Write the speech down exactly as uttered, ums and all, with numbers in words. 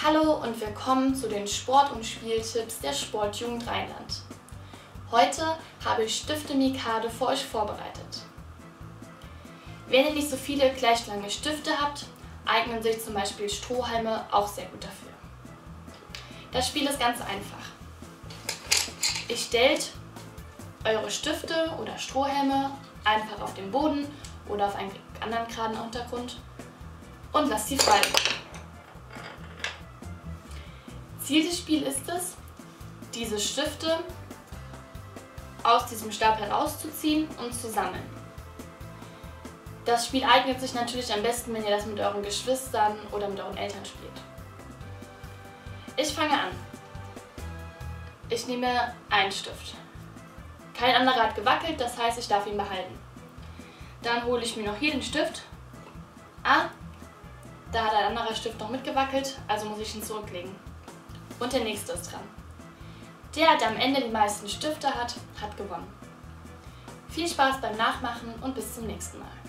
Hallo und willkommen zu den Sport- und Spieltipps der Sportjugend Rheinland. Heute habe ich Stifte Mikade für euch vorbereitet. Wenn ihr nicht so viele gleich lange Stifte habt, eignen sich zum Beispiel Strohhalme auch sehr gut dafür. Das Spiel ist ganz einfach. Ihr stellt eure Stifte oder Strohhalme einfach auf den Boden oder auf einen anderen geraden Untergrund und lasst sie fallen. Ziel des Spiels ist es, diese Stifte aus diesem Stab herauszuziehen und zu sammeln. Das Spiel eignet sich natürlich am besten, wenn ihr das mit euren Geschwistern oder mit euren Eltern spielt. Ich fange an. Ich nehme einen Stift. Kein anderer hat gewackelt, das heißt, ich darf ihn behalten. Dann hole ich mir noch hier den Stift. Ah, da hat ein anderer Stift noch mitgewackelt, also muss ich ihn zurücklegen. Und der nächste ist dran. Der, der am Ende die meisten Stifte hat, hat gewonnen. Viel Spaß beim Nachmachen und bis zum nächsten Mal.